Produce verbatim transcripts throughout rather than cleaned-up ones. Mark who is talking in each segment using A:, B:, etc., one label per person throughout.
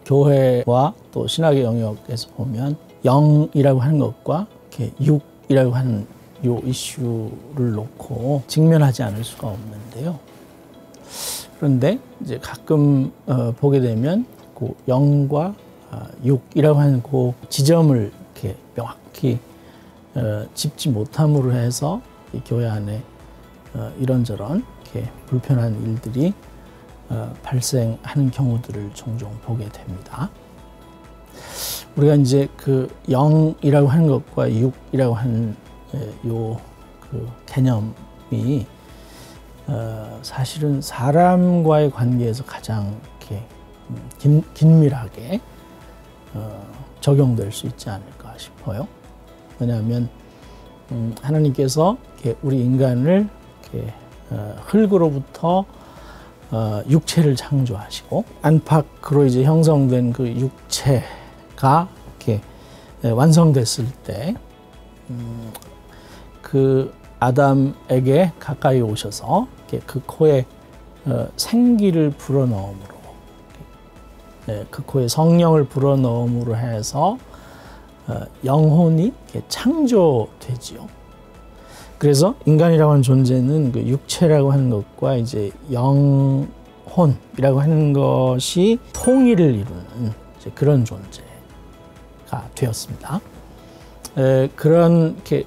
A: 교회와 또 신학의 영역에서 보면 영이라고 하는 것과 이렇게 육이라고 하는 요 이슈를 놓고 직면하지 않을 수가 없는데요. 그런데 이제 가끔 어, 보게 되면 그 영과 어, 육이라고 하는 그 지점을 이렇게 명확히 어, 짚지 못함으로 해서 이 교회 안에 어, 이런저런 이렇게 불편한 일들이 어, 발생하는 경우들을 종종 보게 됩니다. 우리가 이제 그 영이라고 하는 것과 육이라고 하는 요 그 개념이 어, 사실은 사람과의 관계에서 가장 이렇게 긴, 긴밀하게 어, 적용될 수 있지 않을까 싶어요. 왜냐하면 음, 하나님께서 이렇게 우리 인간을 이렇게 어, 흙으로부터 어, 육체를 창조하시고 안팎으로 이제 형성된 그 육체가 이렇게 완성됐을 때 음, 그 아담에게 가까이 오셔서 그 코에 어, 생기를 불어넣음으로 네, 그 코에 성령을 불어넣음으로 해서 어, 영혼이 창조되지요. 그래서 인간이라고 하는 존재는 그 육체라고 하는 것과 이제 영혼이라고 하는 것이 통일을 이루는 이제 그런 존재가 되었습니다. 에, 그런 이렇게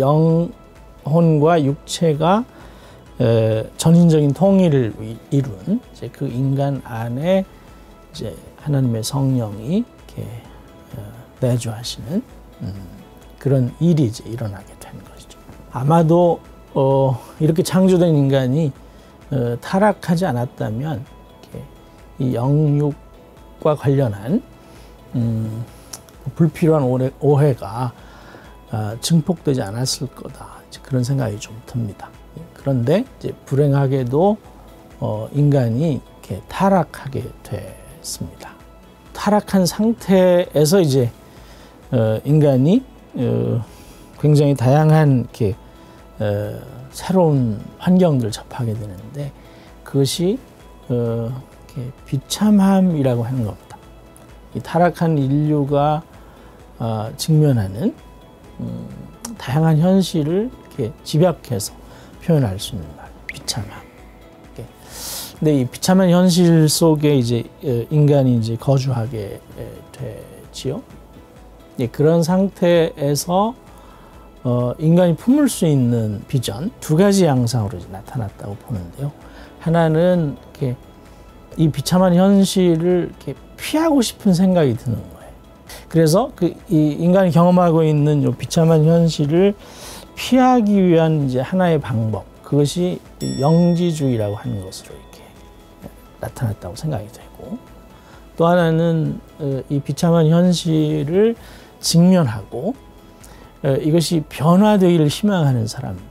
A: 영혼과 육체가 에, 전인적인 통일을 이룬 이제 그 인간 안에 이제 하나님의 성령이 이렇게 어, 내주하시는 음, 그런 일이 이제 일어나게 되는 것이죠. 아마도 어, 이렇게 창조된 인간이 어, 타락하지 않았다면 이렇게 이 영육과 관련한 음, 불필요한 오해, 오해가 어, 증폭되지 않았을 거다. 그런 생각이 좀 듭니다. 그런데 이제 불행하게도 어, 인간이 이렇게 타락하게 됐습니다. 타락한 상태에서 이제 어, 인간이 어, 굉장히 다양한 이렇게 어, 새로운 환경들을 접하게 되는데 그것이 어, 이렇게 비참함이라고 하는 겁니다. 이 타락한 인류가 어, 직면하는 음, 다양한 현실을 이렇게 집약해서 표현할 수 있는 말, 비참함. 이렇게. 근데 이 비참한 현실 속에 이제 인간이 이제 거주하게 되지요. 예, 그런 상태에서 어, 인간이 품을 수 있는 비전 두 가지 양상으로 이제 나타났다고 보는데요. 하나는 이렇게 이 비참한 현실을 이렇게 피하고 싶은 생각이 드는 거예요. 그래서 그 이 인간이 경험하고 있는 이 비참한 현실을 피하기 위한 이제 하나의 방법, 그것이 영지주의라고 하는 것으로 이렇게 나타났다고 생각이 되고, 또 하나는 이 비참한 현실을 직면하고 이것이 변화되기를 희망하는 사람들이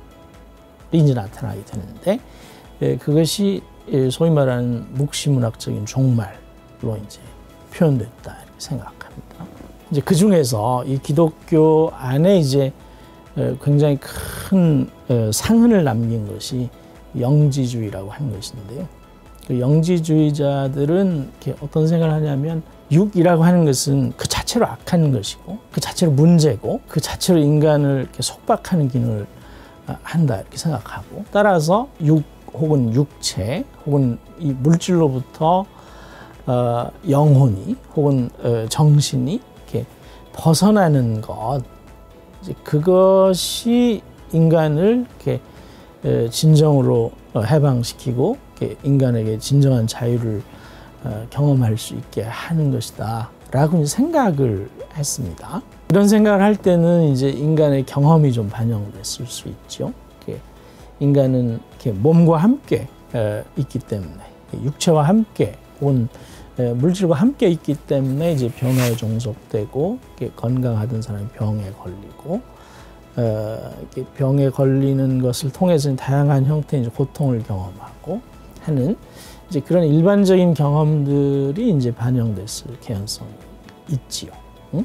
A: 이제 나타나게 되는데, 그것이 소위 말하는 묵시문학적인 종말로 이제 표현됐다 이렇게 생각합니다. 이제 그 중에서 이 기독교 안에 이제 굉장히 큰 상흔을 남긴 것이 영지주의라고 하는 것인데요. 그 영지주의자들은 이렇게 어떤 생각을 하냐면, 육이라고 하는 것은 그 자체로 악한 것이고, 그 자체로 문제고, 그 자체로 인간을 이렇게 속박하는 기능을 한다 이렇게 생각하고, 따라서 육 혹은 육체 혹은 이 물질로부터 어, 영혼이 혹은 어, 정신이 이렇게 벗어나는 것, 이제 그것이 인간을 이렇게 어, 진정으로 어, 해방시키고 이렇게 인간에게 진정한 자유를 어, 경험할 수 있게 하는 것이다 라고 생각을 했습니다. 이런 생각을 할 때는 이제 인간의 경험이 좀 반영됐을 수 있죠. 이렇게 인간은 이렇게 몸과 함께 어, 있기 때문에, 육체와 함께 혹은 물질과 함께 있기 때문에 이제 병에 종속되고, 건강하던 사람이 병에 걸리고, 어, 병에 걸리는 것을 통해서 다양한 형태의 이제 고통을 경험하고 하는 이제 그런 일반적인 경험들이 이제 반영됐을 개연성이 있지요. 응?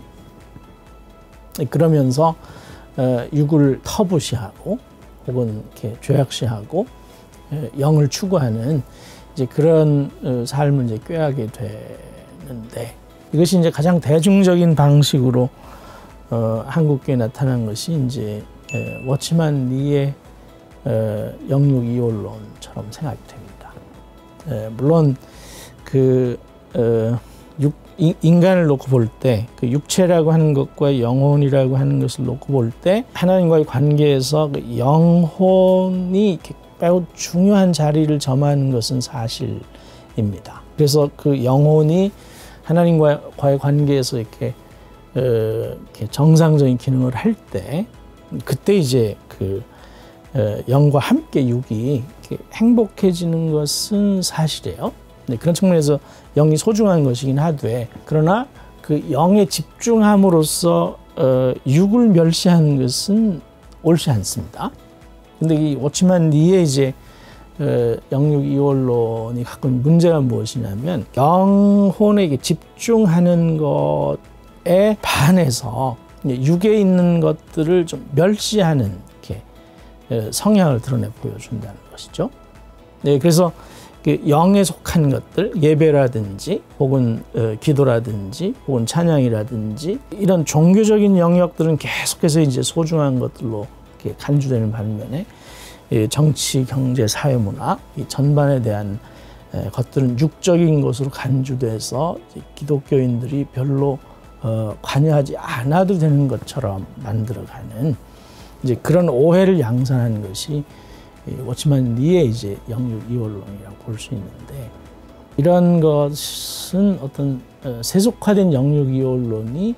A: 그러면서 어, 육을 터부시하고 혹은 이렇게 죄악시하고 영을 추구하는 이제 그런 삶을 이제 꾀하게 되는 있는데 이것이 이제 가장 대중적인 방식으로 어, 한국교회에 나타난 것이 이제 에, 워치만 리의 어, 영육 이원론처럼 생각이 됩니다. 에, 물론 그 어, 육, 인간을 놓고 볼 때 그 육체라고 하는 것과 영혼이라고 하는 것을 놓고 볼 때 하나님과의 관계에서 그 영혼이 매우 중요한 자리를 점하는 것은 사실입니다. 그래서 그 영혼이 하나님과의 관계에서 이렇게, 어, 이렇게 정상적인 기능을 할 때 그때 이제 그 어, 영과 함께 육이 이렇게 행복해지는 것은 사실이에요. 네, 그런 측면에서 영이 소중한 것이긴 하되 그러나 그 영에 집중함으로써 어, 육을 멸시하는 것은 옳지 않습니다. 근데 이 워치만 리의 이제 어, 영육 이원론이 갖고 있는 문제가 무엇이냐면 영혼에게 집중하는 것에 반해서 육에 있는 것들을 좀 멸시하는 이렇게 어, 성향을 드러내 보여준다는 것이죠. 네, 그래서 영에 속한 것들, 예배라든지 혹은 어, 기도라든지 혹은 찬양이라든지 이런 종교적인 영역들은 계속해서 이제 소중한 것들로 이렇게 간주되는 반면에 이 정치, 경제, 사회, 문화 이 전반에 대한 에, 것들은 육적인 것으로 간주돼서 기독교인들이 별로 어, 관여하지 않아도 되는 것처럼 만들어가는 이제 그런 오해를 양산하는 것이 워치만 리의 이제 영육 이원론이라고 볼 수 있는데 이런 것은 어떤 세속화된 영육 이원론이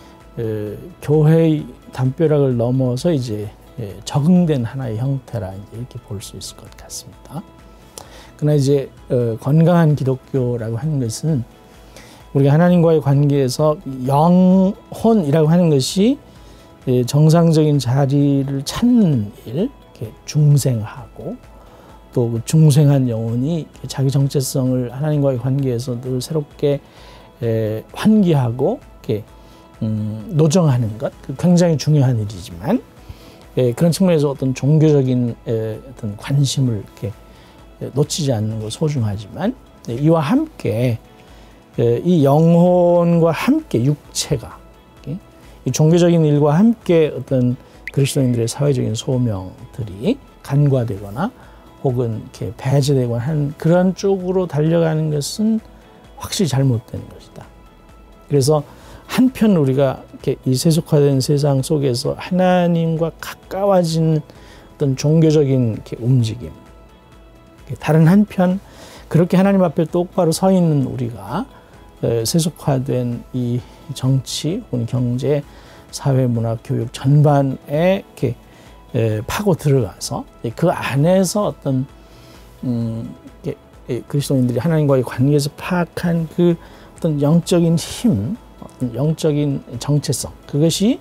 A: 교회의 담벼락을 넘어서 이제 적응된 하나의 형태라 이렇게 볼 수 있을 것 같습니다. 그러나 이제 건강한 기독교라고 하는 것은 우리가 하나님과의 관계에서 영혼이라고 하는 것이 정상적인 자리를 찾는 일, 중생하고 또 그 중생한 영혼이 자기 정체성을 하나님과의 관계에서 늘 새롭게 에, 환기하고 이렇게 음, 노정하는 것 굉장히 중요한 일이지만 에, 그런 측면에서 어떤 종교적인 에, 어떤 관심을 이렇게 놓치지 않는 것 소중하지만 에, 이와 함께 에, 이 영혼과 함께 육체가 이렇게, 이 종교적인 일과 함께 어떤 그리스도인들의 사회적인 소명들이 간과되거나 혹은 이렇게 배제되거나 하는 그런 쪽으로 달려가는 것은 확실히 잘못된 것이다. 그래서 한편 우리가 이렇게 이 세속화된 세상 속에서 하나님과 가까워진 어떤 종교적인 이렇게 움직임, 다른 한편 그렇게 하나님 앞에 똑바로 서 있는 우리가 세속화된 이 정치 혹은 경제 사회, 문화, 교육 전반에 이렇게 파고 들어가서 그 안에서 어떤 음, 그리스도인들이 하나님과의 관계에서 파악한 그 어떤 영적인 힘, 어떤 영적인 정체성 그것이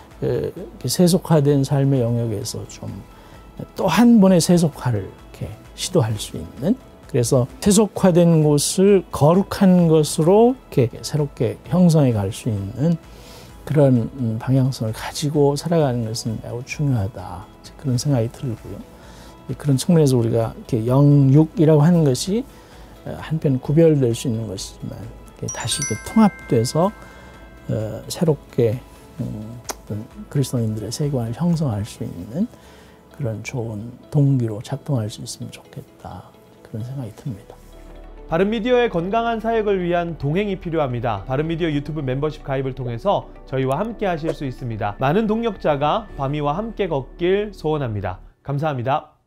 A: 세속화된 삶의 영역에서 좀 또 한 번의 세속화를 이렇게 시도할 수 있는 그래서 세속화된 곳을 거룩한 것으로 이렇게 새롭게 형성해 갈 수 있는 그런 방향성을 가지고 살아가는 것은 매우 중요하다. 그런 생각이 들고요. 그런 측면에서 우리가 이렇게 영육이라고 하는 것이 한편 구별될 수 있는 것이지만 다시 통합돼서 새롭게 어떤 그리스도인들의 세계관을 형성할 수 있는 그런 좋은 동기로 작동할 수 있으면 좋겠다. 그런 생각이 듭니다.
B: 바른미디어의 건강한 사역을 위한 동행이 필요합니다. 바른미디어 유튜브 멤버십 가입을 통해서 저희와 함께 하실 수 있습니다. 많은 동력자가 바미와 함께 걷길 소원합니다. 감사합니다.